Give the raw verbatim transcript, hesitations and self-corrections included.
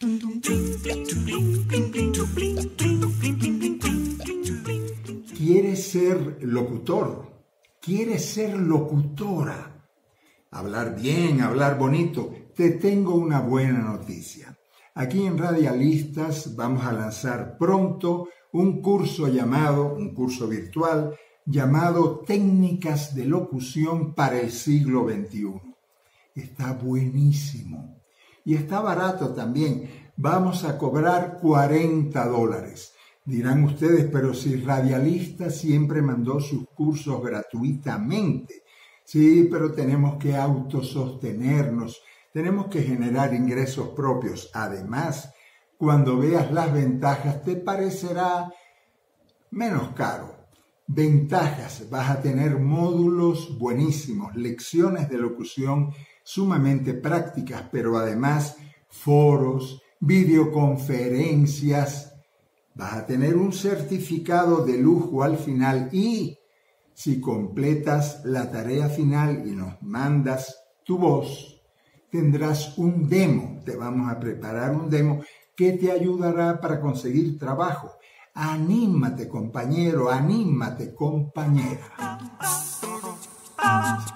¿Quieres ser locutor? ¿Quieres ser locutora? Hablar bien, hablar bonito. Te tengo una buena noticia. Aquí en Radialistas vamos a lanzar pronto un curso llamado, un curso virtual, llamado Técnicas de Locución para el siglo veintiuno. Está buenísimo. Y está barato también. Vamos a cobrar cuarenta dólares. Dirán ustedes, pero si Radialista siempre mandó sus cursos gratuitamente. Sí, pero tenemos que autosostenernos, tenemos que generar ingresos propios. Además, cuando veas las ventajas, te parecerá menos caro. Ventajas, vas a tener módulos buenísimos, lecciones de locución sumamente prácticas, pero además foros, videoconferencias. Vas a tener un certificado de lujo al final y si completas la tarea final y nos mandas tu voz, tendrás un demo. Te vamos a preparar un demo que te ayudará para conseguir trabajo. Anímate, compañero, anímate, compañera.